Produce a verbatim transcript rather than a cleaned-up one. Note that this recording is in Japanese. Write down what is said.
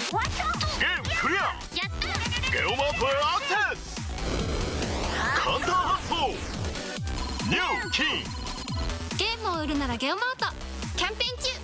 ゲームクリア。 やったゲオマートへアクセス。簡単発送。ニューキー。 ゲームを売るならゲオマートキャンペーン中。